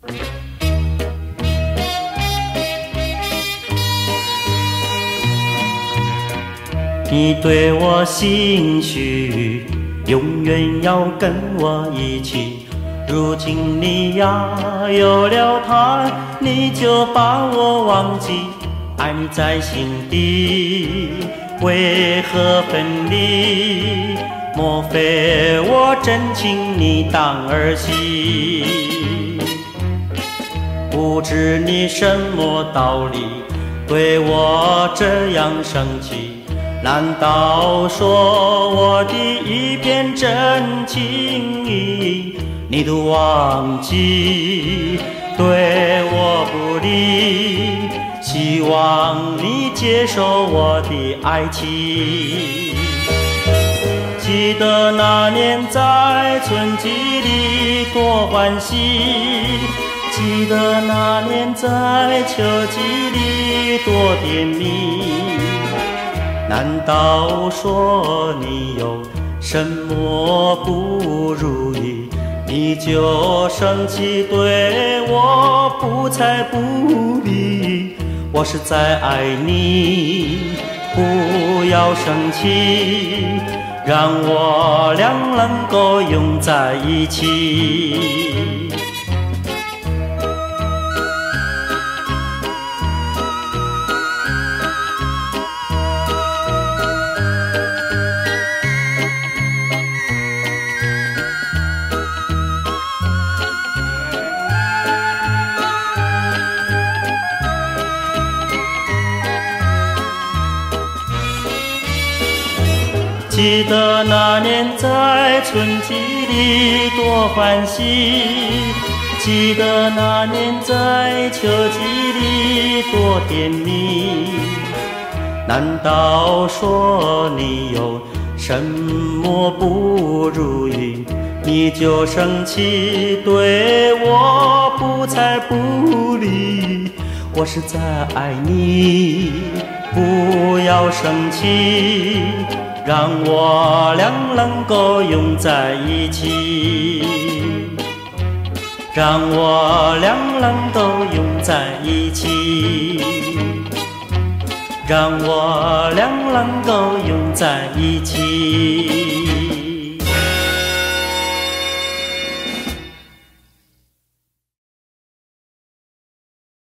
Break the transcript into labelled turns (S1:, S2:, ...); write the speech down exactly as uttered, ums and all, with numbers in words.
S1: 你对我心许，永远要跟我一起。如今你呀有了他，你就把我忘记。爱你在心底，为何分离？莫非我真情你当儿戏？不知你什么道理，对我这样生气？难道说我的一片真情意你都忘记？对我不理，希望你接受我的爱情。记得那年在春季里多欢喜，记得那年在秋季里多甜蜜。难道说你有什么不如意，你就生气对我不睬不理？我是在爱你，不要生气，让我俩能够永在一起。记得那年在春季里多欢喜，记得那年在秋季里多甜蜜。难道说你有什么不如意，你就生气对我不睬不理？我是在爱你，不要生气，让我俩能够永在一起，让我俩能够永在一起，让我俩能够永在一起。